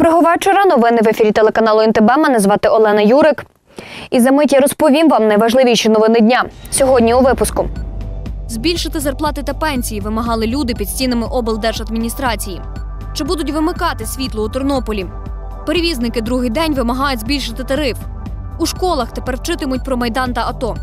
Доброго вечора. Новини в ефірі телеканалу НТБ. Мене звати Олена Юрик. І за мить я розповім вам найважливіші новини дня. Сьогодні у випуску. Збільшити зарплати та пенсії вимагали люди під стінами облдержадміністрації. Чи будуть вимикати світло у Тернополі? Перевізники другий день вимагають збільшити тариф. У школах тепер вчитимуть про Майдан та АТО.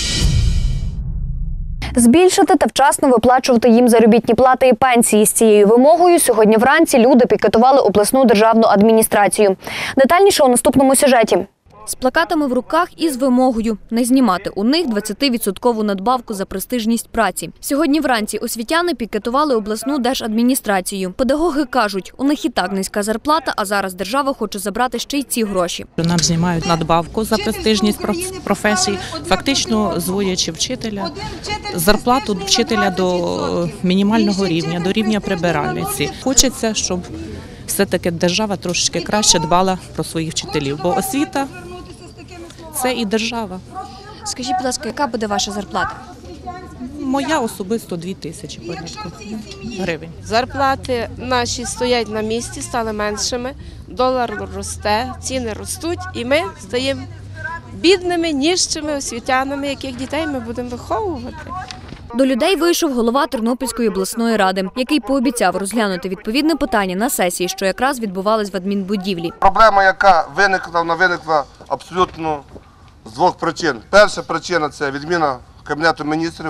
Збільшити та вчасно виплачувати їм заробітні плати і пенсії. З цією вимогою сьогодні вранці люди пікетували обласну державну адміністрацію. Детальніше у наступному сюжеті. З плакатами в руках і з вимогою не знімати у них 20% надбавку за престижність праці. Сьогодні вранці освітяни пікетували обласну держадміністрацію. Педагоги кажуть, у них і так низька зарплата, а зараз держава хоче забрати ще й ці гроші. Нам знімають надбавку за престижність професії, фактично зводячи вчителя, зарплату вчителя до мінімального рівня, до рівня прибиральниці. Хочеться, щоб все-таки держава трошки краще дбала про своїх вчителів, бо освіта – це і держава. Скажіть, будь ласка, яка буде ваша зарплата? Моя особисто 2000 порядку гривень. Зарплати наші стоять на місці, стали меншими, долар росте, ціни ростуть і ми стаємо бідними, ніжчими освітянами, яких дітей ми будемо виховувати. До людей вийшов голова Тернопільської обласної ради, який пообіцяв розглянути відповідне питання на сесії, що якраз відбувалась в адмінбудівлі. Проблема, яка виникла абсолютно з двох причин. Перша причина – це відміна Кабінету міністрів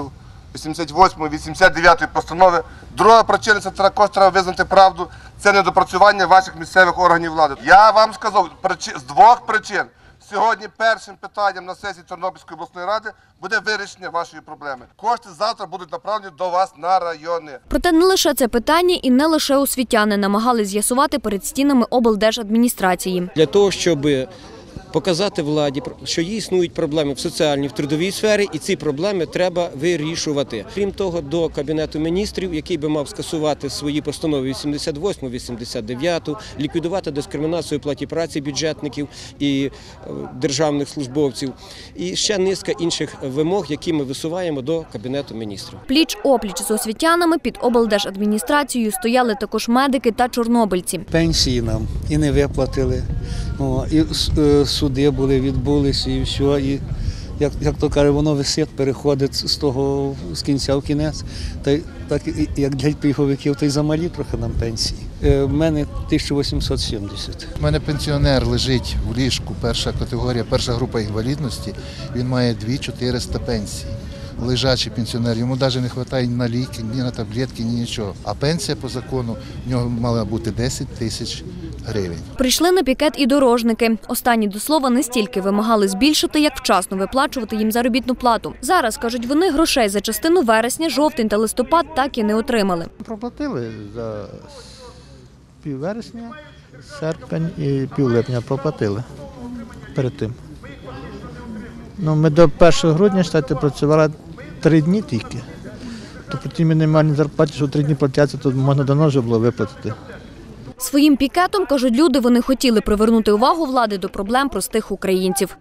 88-89 постанови. Друга причина – це також треба визнати правду, це недопрацювання ваших місцевих органів влади. Я вам сказав, з двох причин. Сьогодні першим питанням на сесії Тернопільської обласної ради буде вирішення вашої проблеми. Кошти завтра будуть направлені до вас на райони. Проте не лише це питання і не лише освітяни намагалися з'ясувати перед стінами облдержадміністрації. Для того, щоб показати владі, що існують проблеми в соціальній, в трудовій сфері, і ці проблеми треба вирішувати. Крім того, до Кабінету міністрів, який би мав скасувати свої постанови 88, 89, ліквідувати дискримінацію у платі праці бюджетників і державних службовців, і ще низка інших вимог, які ми висуваємо до Кабінету міністрів. Пліч-опліч з освітянами під облдержадміністрацією стояли також медики та чорнобильці. Пенсії нам і не виплатили, і суди відбулися і все. І, як то каже, воно висить, переходить з кінця в кінець. Так як для пільговиків, то й замалі трохи нам пенсії. У мене 1870. У мене пенсіонер лежить в ліжку, перша категорія, перша група інвалідності. Він має 2400 пенсій. Лежачий пенсіонер, йому навіть не вистачає ні на ліки, ні на таблетки, ні нічого. А пенсія по закону в нього мала бути 10 тисяч гривень. Прийшли на пікет і дорожники. Останні, до слова, не стільки вимагали збільшити, як вчасно виплачувати їм заробітну плату. Зараз, кажуть вони, грошей за частину вересня, жовтень та листопад так і не отримали. Проплатили за піввересня, серпень і півлипня проплатили перед тим. Ми до 1 грудня, працювали 3 дні тільки. То по тій мінімальній зарплаті, що 3 дні платяться, то можна давно вже було виплатити. Своїм пікетом, кажуть люди, вони хотіли привернути увагу влади до проблем простих українців.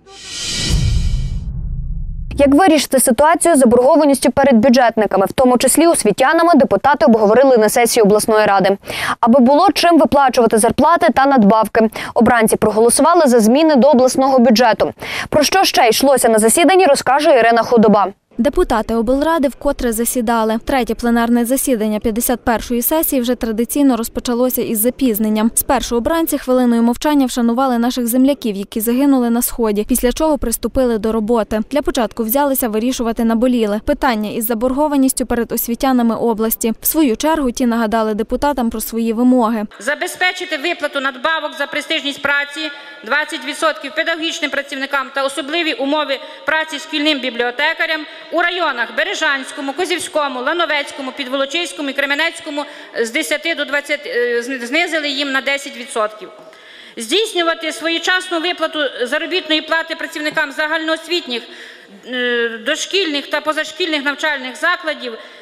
Як вирішити ситуацію з заборгованістю перед бюджетниками, в тому числі освітянами, депутати обговорили на сесії обласної ради. Аби було чим виплачувати зарплати та надбавки. Обранці проголосували за зміни до обласного бюджету. Про що ще йшлося на засіданні, розкаже Ірина Худоба. Депутати облради вкотре засідали. Третє пленарне засідання 51-ї сесії вже традиційно розпочалося із запізненням. Спершу обранці хвилиною мовчання вшанували наших земляків, які загинули на Сході, після чого приступили до роботи. Для початку взялися вирішувати наболіле питання із заборгованістю перед освітянами області. В свою чергу ті нагадали депутатам про свої вимоги. Забезпечити виплату надбавок за престижність праці 20% педагогічним працівникам та особливі умови праці шкільним бібліотекарям у районах Бережанському, Козівському, Лановецькому, Підволочиському і Кременецькому з 10 до 20, знизили їм на 10%. Здійснювати своєчасну виплату заробітної плати працівникам загальноосвітніх, дошкільних та позашкільних навчальних закладів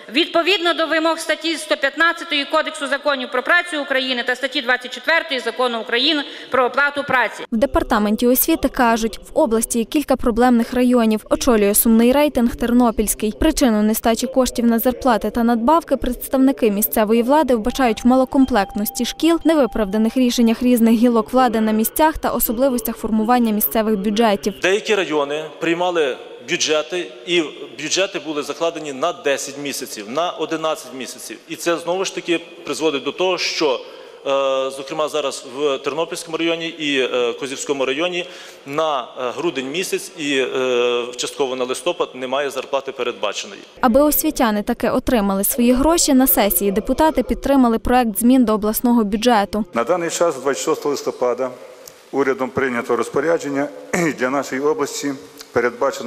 відповідно до вимог статті 115 Кодексу законів про працю України та статті 24 Закону України про оплату праці. В департаменті освіти кажуть, в області є кілька проблемних районів. Очолює сумний рейтинг Тернопільський. Причину нестачі коштів на зарплати та надбавки представники місцевої влади вбачають в малокомплектності шкіл, невиправданих рішеннях різних гілок влади на місцях та особливостях формування місцевих бюджетів. Деякі райони приймали бюджети, і бюджети були закладені на 10 місяців, на 11 місяців. І це знову ж таки призводить до того, що, зокрема, зараз в Тернопільському районі і Козівському районі на грудень місяць і частково на листопад немає зарплати передбаченої. Аби освітяни таки отримали свої гроші, на сесії депутати підтримали проект змін до обласного бюджету. На даний час, 26 листопада, урядом прийнято розпорядження, і для нашої області передбачено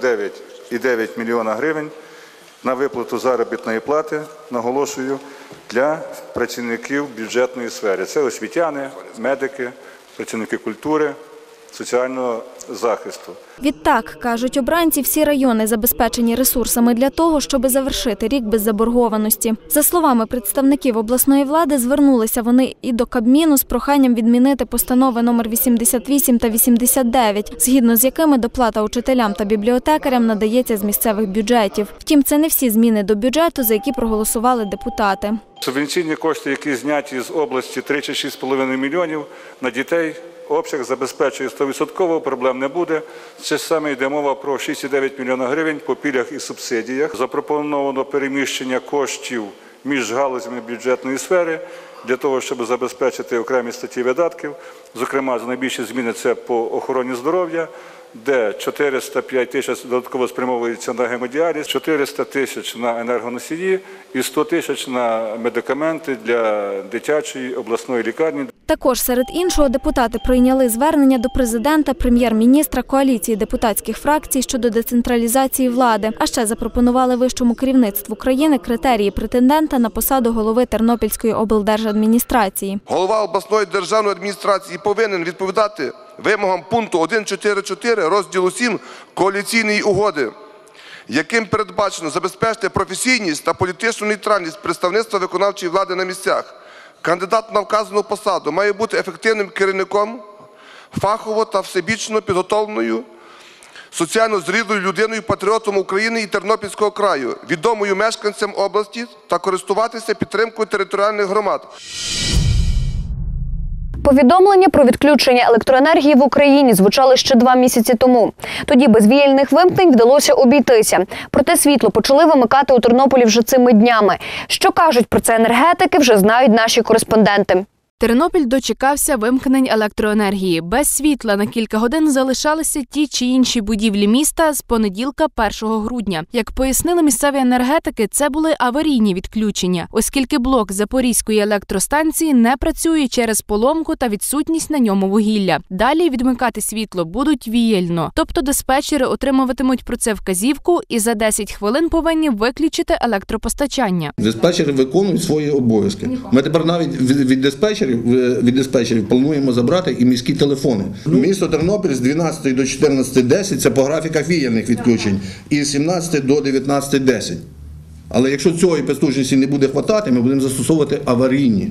49,9 мільйона гривень на виплату заробітної плати, наголошую, для працівників бюджетної сфери. Це освітяни, медики, працівники культури, соціального захисту. Відтак, кажуть обранці, всі райони забезпечені ресурсами для того, щоб завершити рік без заборгованості. За словами представників обласної влади, звернулися вони і до Кабміну з проханням відмінити постанови номер 88 та 89, згідно з якими доплата учителям та бібліотекарям надається з місцевих бюджетів. Втім, це не всі зміни до бюджету, за які проголосували депутати. Субвенційні кошти, які зняті з області 36,5 мільйонів на дітей, обсяг забезпечує 100%, проблем не буде. Це саме йде мова про 6,9 мільйона гривень по пільгах і субсидіях. Запропоновано переміщення коштів між галузями бюджетної сфери для того, щоб забезпечити окремі статті видатків. Зокрема, найбільші зміни – це по охороні здоров'я, де 405 тисяч додатково спрямовується на гемодіаліз, 400 тисяч на енергоносії і 100 тисяч на медикаменти для дитячої обласної лікарні. Також серед іншого депутати прийняли звернення до президента, прем'єр-міністра, коаліції депутатських фракцій щодо децентралізації влади. А ще запропонували вищому керівництву країни критерії претендента на посаду голови Тернопільської облдержадміністрації. Голова обласної державної адміністрації повинен відповідати вимогам пункту 1.4.4 розділу 7 коаліційної угоди, яким передбачено забезпечити професійність та політичну нейтральність представництва виконавчої влади на місцях. Кандидат на вказану посаду має бути ефективним керівником, фахово та всебічно підготовленою, соціально зрілою людиною, патріотом України і Тернопільського краю, відомою мешканцям області та користуватися підтримкою територіальних громад. Повідомлення про відключення електроенергії в Україні звучали ще 2 місяці тому. Тоді без віяльних вимкнень вдалося обійтися. Проте світло почали вимикати у Тернополі вже цими днями. Що кажуть про це енергетики, вже знають наші кореспонденти. Тернопіль дочекався вимкнень електроенергії. Без світла на кілька годин залишалися ті чи інші будівлі міста з понеділка 1 грудня. Як пояснили місцеві енергетики, це були аварійні відключення, оскільки блок Запорізької електростанції не працює через поломку та відсутність на ньому вугілля. Далі відмикати світло будуть віяльно, тобто диспетчери отримуватимуть про це вказівку і за 10 хвилин повинні виключити електропостачання. Диспетчери виконують свої обов'язки. Ми тепер навіть від диспетчерів плануємо забрати і міські телефони. Місто Тернопіль з 12 до 14:10 – це по графіках віяльних відключень, і з 17 до 19:10. Але якщо цієї потужності не буде вистачати, ми будемо застосовувати аварійні.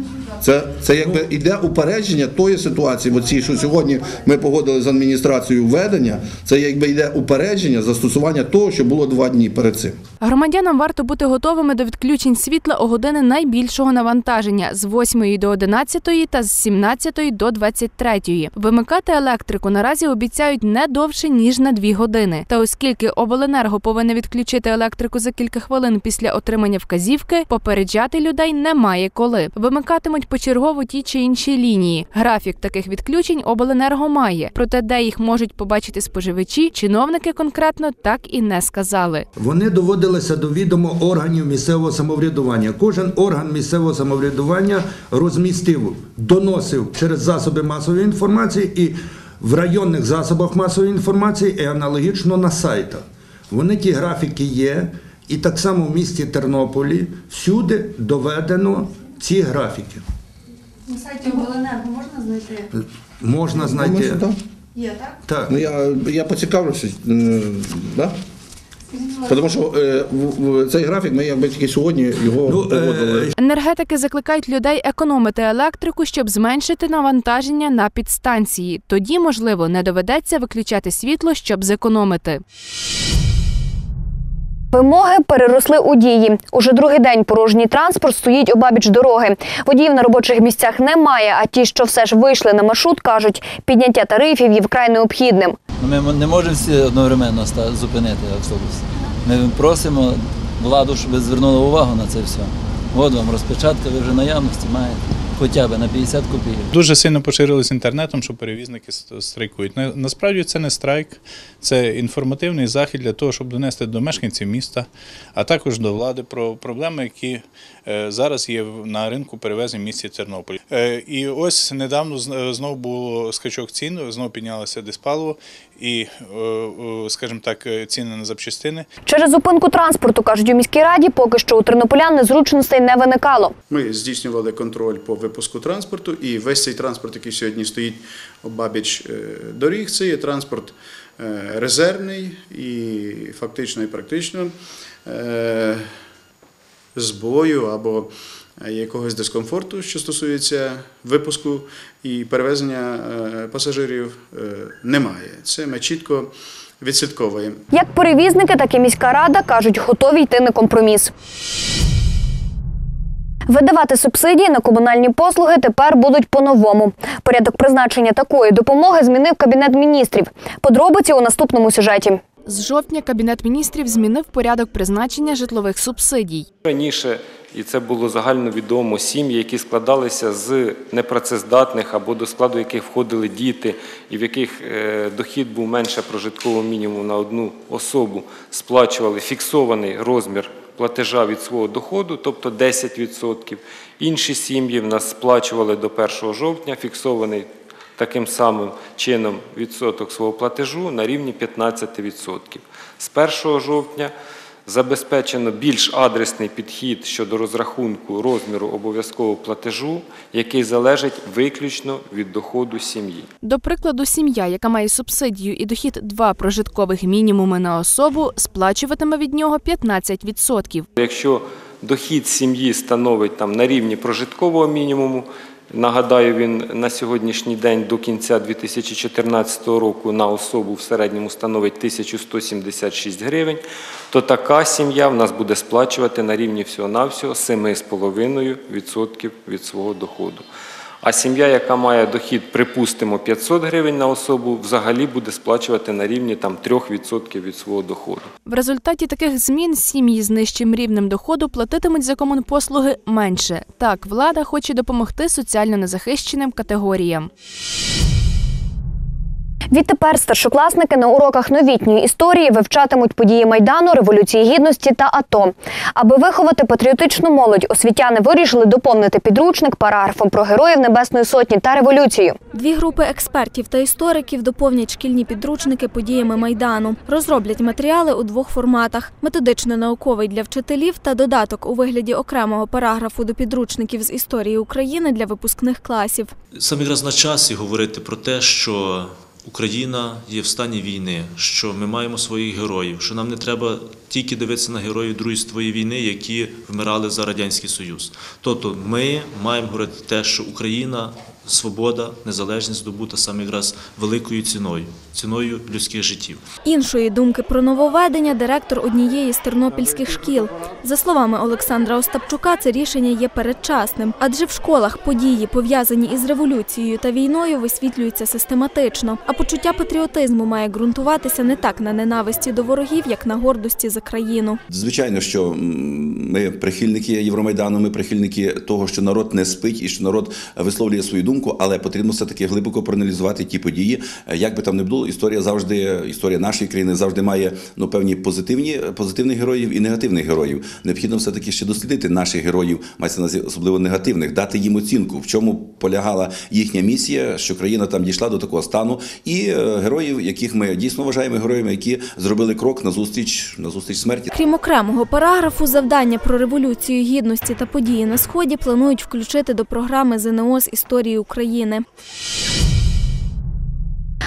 Це якби іде упередження тої ситуації, оці, що сьогодні ми погодили з адміністрацією введення, це якби йде упередження застосування того, що було 2 дні перед цим. Громадянам варто бути готовими до відключень світла у години найбільшого навантаження з 8 до 11 та з 17 до 23. Вимикати електрику наразі обіцяють не довше, ніж на 2 години. Та оскільки обленерго повинне відключити електрику за кілька хвилин після отримання вказівки, попереджати людей немає коли. Вимикатимуть почергово ті чи інші лінії. Графік таких відключень обленерго має. Проте, де їх можуть побачити споживачі, чиновники конкретно так і не сказали. Вони доводилися до відома органів місцевого самоврядування. Кожен орган місцевого самоврядування розмістив, доносив через засоби масової інформації і в районних засобах масової інформації, і аналогічно на сайтах. Вони ті графіки є, і так само в місті Тернополі всюди доведено ці графіки. На сайті обленерго можна знайти? Можна знайти. Є, так? Так. Ну, я поцікавлюся, да? Тому що цей графік ми якби тільки сьогодні його погодили. Енергетики закликають людей економити електрику, щоб зменшити навантаження на підстанції. Тоді, можливо, не доведеться виключати світло, щоб зекономити. Вимоги переросли у дії. Уже другий день порожній транспорт стоїть обабіч дороги. Водіїв на робочих місцях немає, а ті, що все ж вийшли на маршрут, кажуть, підняття тарифів є вкрай необхідним. Ми не можемо всі одновременно зупинити автобус. Ми просимо владу, щоб звернула увагу на це все. От вам розпечатка, ви вже наявності маєте. Хоча б на 50 копійок. Дуже сильно поширилось інтернетом, що перевізники страйкують. Насправді це не страйк, це інформативний захід для того, щоб донести до мешканців міста, а також до влади про проблеми, які зараз є на ринку перевезень в місті Тернопіль. І ось недавно знову був скачок цін, знову піднялося диспаливо і, скажімо так, ціни на запчастини. Через зупинку транспорту, кажуть у міській раді, поки що у тернополян незручностей не виникало. Ми здійснювали контроль по випуску транспорту, і весь цей транспорт, який сьогодні стоїть обабіч доріг, це є транспорт резервний і фактично і практично збою або якогось дискомфорту, що стосується випуску і перевезення пасажирів, немає. Це ми чітко відслідковуємо. Як перевізники, так і міська рада, кажуть, готові йти на компроміс. Видавати субсидії на комунальні послуги тепер будуть по-новому. Порядок призначення такої допомоги змінив Кабінет міністрів. Подробиці у наступному сюжеті. З жовтня Кабінет міністрів змінив порядок призначення житлових субсидій. Раніше, і це було загальновідомо, сім'ї, які складалися з непрацездатних або до складу яких входили діти, і в яких дохід був менше прожиткового мінімуму на одну особу, сплачували фіксований розмір платежа від свого доходу, тобто 10%. Інші сім'ї в нас сплачували до 1 жовтня фіксований таким самим чином відсоток свого платежу на рівні 15%. З 1 жовтня забезпечено більш адресний підхід щодо розрахунку розміру обов'язкового платежу, який залежить виключно від доходу сім'ї. До прикладу, сім'я, яка має субсидію і дохід 2 прожиткових мінімуми на особу, сплачуватиме від нього 15%. Якщо дохід сім'ї становить на рівні прожиткового мінімуму, нагадаю, він на сьогоднішній день до кінця 2014 року на особу в середньому становить 1176 гривень, то така сім'я в нас буде сплачувати на рівні всього-навсього 7,5% від свого доходу. А сім'я, яка має дохід, припустимо, 500 гривень на особу, взагалі буде сплачувати на рівні 3% від свого доходу. В результаті таких змін сім'ї з нижчим рівнем доходу платитимуть за комунпослуги менше. Так, влада хоче допомогти соціально незахищеним категоріям. Відтепер старшокласники на уроках новітньої історії вивчатимуть події Майдану, Революції Гідності та АТО. Аби виховати патріотичну молодь, освітяни вирішили доповнити підручник параграфом про Героїв Небесної Сотні та Революцію. 2 групи експертів та істориків доповнять шкільні підручники подіями Майдану. Розроблять матеріали у 2 форматах – методично-науковий для вчителів та додаток у вигляді окремого параграфу до підручників з історії України для випускних класів. Саме якраз на часі говорити про те, що Україна є в стані війни, що ми маємо своїх героїв, що нам не треба тільки дивитися на героїв Другої світової війни, які вмирали за Радянський Союз. Тобто ми маємо говорити те, що Україна, свобода, незалежність здобута саме якраз великою ціною людських життів. Іншої думки про нововведення директор однієї з тернопільських шкіл. За словами Олександра Остапчука, це рішення є передчасним, адже в школах події, пов'язані із революцією та війною, висвітлюються систематично, а почуття патріотизму має ґрунтуватися не так на ненависті до ворогів, як на гордості за країну. Звичайно, що ми прихильники Євромайдану, ми прихильники того, що народ не спить і що народ висловлює свою думку, але потрібно все-таки глибоко проаналізувати ті події. Як би там не було, історія нашої країни завжди має певні позитивних героїв і негативних героїв. Необхідно все-таки ще дослідити наших героїв, мається на увазі особливо негативних, дати їм оцінку, в чому полягала їхня місія, що країна там дійшла до такого стану, і героїв, яких ми дійсно вважаємо героями, які зробили крок назустріч смерті. Крім окремого параграфу, завдання про Революцію Гідності та події на Сході планують включити до програми ЗНО з історії України.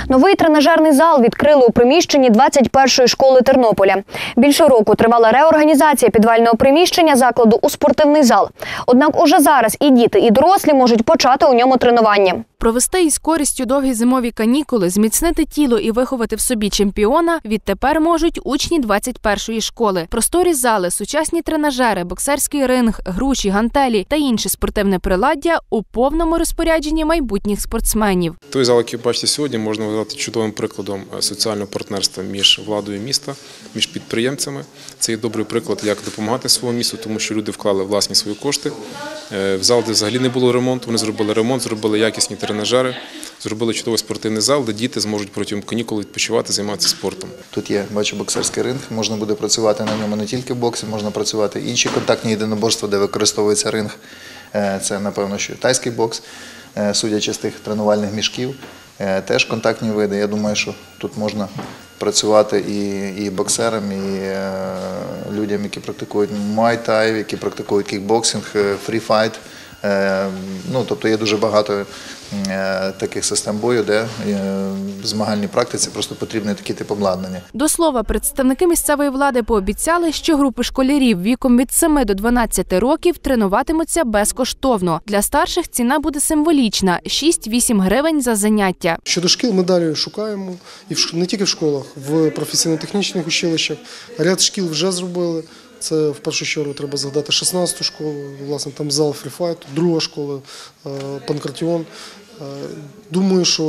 Новий тренажерний зал відкрили у приміщенні 21-ї школи Тернополя. Більше року тривала реорганізація підвального приміщення закладу у спортивний зал. Однак уже зараз і діти, і дорослі можуть почати у ньому тренування. Провести із користю довгі зимові канікули, зміцнити тіло і виховати в собі чемпіона відтепер можуть учні 21-ї школи. Просторі зали, сучасні тренажери, боксерський ринг, груші, гантелі та інше спортивне приладдя у повному розпорядженні майбутніх спортсменів. Той зал, який бачите сьогодні, можна вважати чудовим прикладом соціального партнерства між владою міста, між підприємцями. Це є добрий приклад, як допомагати своєму місту, тому що люди вклали власні свої кошти. В зал, де взагалі не було ремонту, вони зробили ремонт, зробили якісні тренажери, зробили чудовий спортивний зал, де діти зможуть протягом канікул відпочивати, займатися спортом. Тут є, бачу, боксерський ринг, можна буде працювати на ньому не тільки в боксі, можна працювати інші контактні єдиноборства, де використовується ринг. Це, напевно, що тайський бокс, судячи з тих тренувальних мішків, теж контактні види. Я думаю, що тут можна працювати і боксерам, і людям, які практикують муай-тай, які практикують кікбоксинг, фрі-файт. Тобто є дуже багато таких систем бою, де в змагальній практиці просто потрібні такі тип обладнання. До слова, представники місцевої влади пообіцяли, що групи школярів віком від 7 до 12 років тренуватимуться безкоштовно. Для старших ціна буде символічна – 6-8 гривень за заняття. Щодо шкіл ми далі шукаємо, і не тільки в школах, в професійно-технічних училищах. Ряд шкіл вже зробили. Це в першу чергу треба згадати 16-ту школу, власне, там зал фріфайту, друга школа, Панкратіон. Думаю, що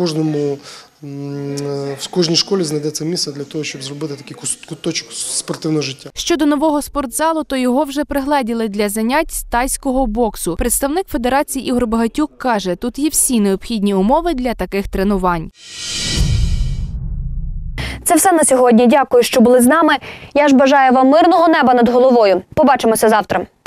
в кожній школі знайдеться місце для того, щоб зробити такий куточок спортивного життя. Щодо нового спортзалу, то його вже пригледіли для занять з тайського боксу. Представник Федерації Ігор Багатюк каже, тут є всі необхідні умови для таких тренувань. Це все на сьогодні. Дякую, що були з нами. Я ж бажаю вам мирного неба над головою. Побачимося завтра.